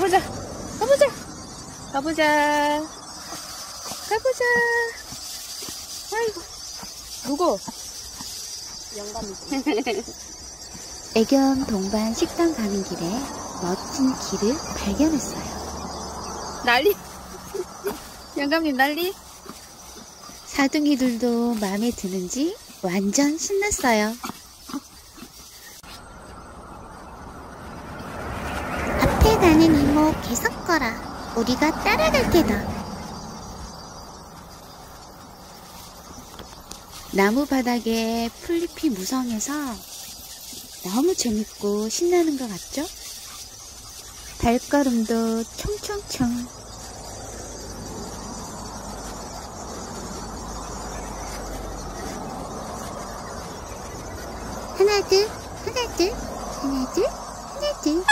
가보자. 가보자. 가보자. 가보자. 아이고. 누구? 영감이지. 애견 동반 식당 가는 길에 멋진 길을 발견했어요. 난리. 영감님 난리. 사둥이들도 마음에 드는지 완전 신났어요. 앞에 가는 이모 계속 걸어. 우리가 따라갈 테다. 나무 바닥에 풀잎이 무성해서 너무 재밌고 신나는 것 같죠? 발걸음도 총총총. 하나 둘, 하나 둘, 하나 둘, 하나 둘.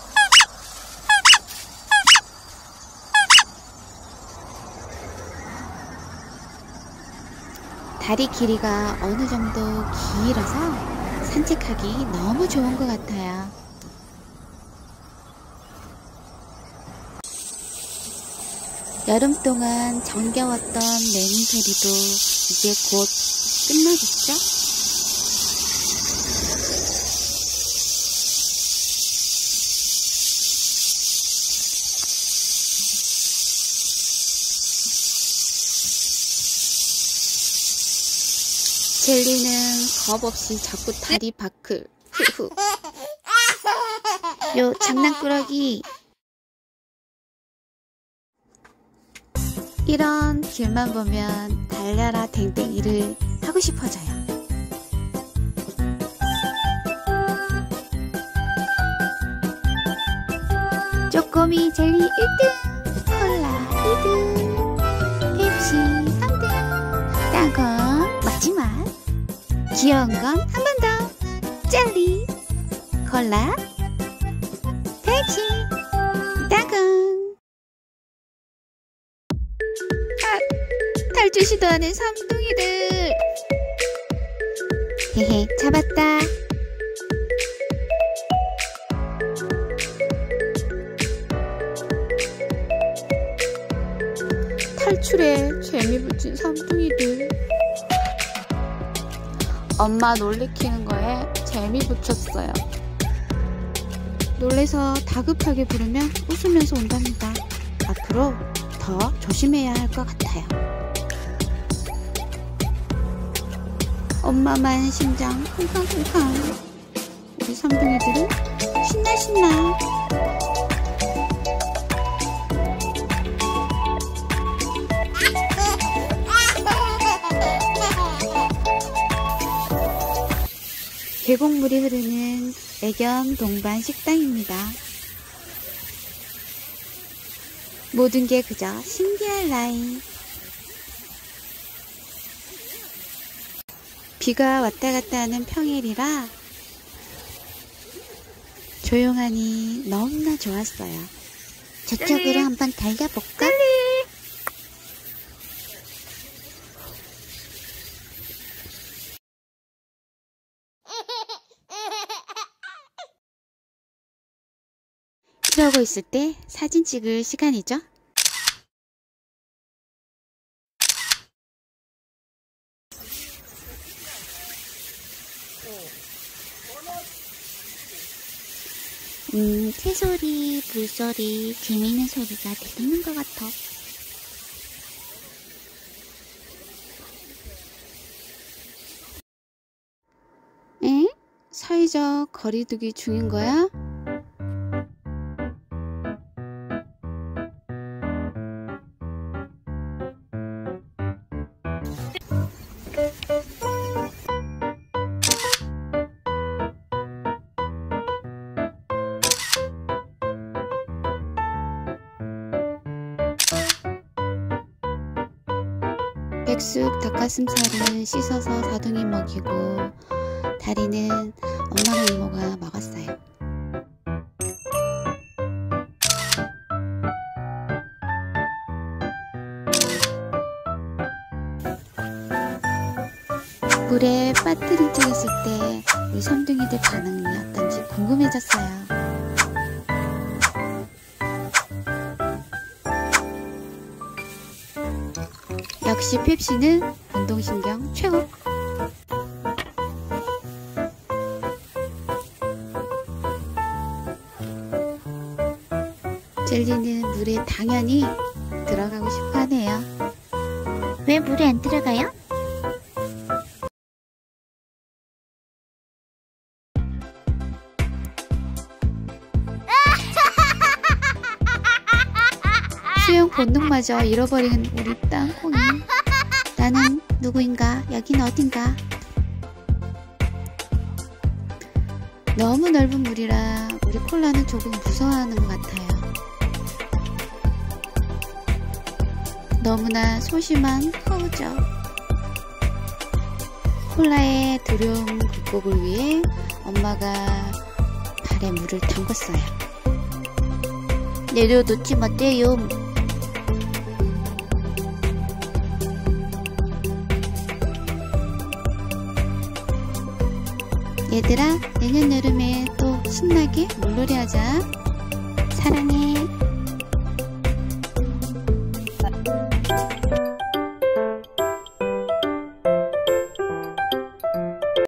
다리 길이가 어느 정도 길어서 산책하기 너무 좋은 것 같아요. 여름 동안 정겨웠던 매미 소리도 이제 곧 끝나겠죠? 젤리는 겁 없이 자꾸 다리 밖을 후후. 요 장난꾸러기. 이런 길만 보면 달려라 댕댕이를 하고 싶어져요. 쪼꼬미 젤리 1등, 콜라 2등, 펩시 3등, 땅콩 마지막. 귀여운 건 한 번 더. 젤리, 콜라, 펩시, 땅콩. 탈출 시도하는 삼둥이들. 헤헤, 잡았다. 탈출에 재미 붙인 삼둥이들. 엄마 놀래키는 거에 재미 붙였어요. 놀래서 다급하게 부르면 웃으면서 온답니다. 앞으로 더 조심해야 할 것 같아요. 엄마만 심장 쿵쾅쿵쾅. 우리 삼둥이들은 신나. 계곡물이 흐르는 애견 동반 식당입니다. 모든 게 그저 신기할 나이. 비가 왔다 갔다 하는 평일이라 조용하니 너무나 좋았어요. 저쪽으로 한번 달려볼까? 그러고 있을 때 사진 찍을 시간이죠. 새소리, 물소리, 재미있는 소리가 들리는 것 같아. 에? 사이적 거리두기 중인 거야? 백숙 닭가슴살은 씻어서 사둥이 먹이고 다리는 엄마랑 이모가 먹었어요. 물에 빠뜨린 척 했을 때 우리 삼둥이들 반응이 어떤지 궁금해졌어요. 역시 펩시는 운동신경 최고. 젤리는 물에 당연히 들어가고 싶어 하네요. 왜 물에 안 들어가요? 수영 본능마저 잃어버린 우리 땅콩이. 나는 누구인가? 여긴 어딘가? 너무 넓은 물이라 우리 콜라는 조금 무서워하는 것 같아요. 너무나 소심한 허우죠. 콜라의 두려움 극복을 위해 엄마가 발에 물을 담궜어요. 내려놓지 마세요. 얘들아, 내년 여름에 또 신나게 물놀이 하자. 사랑해.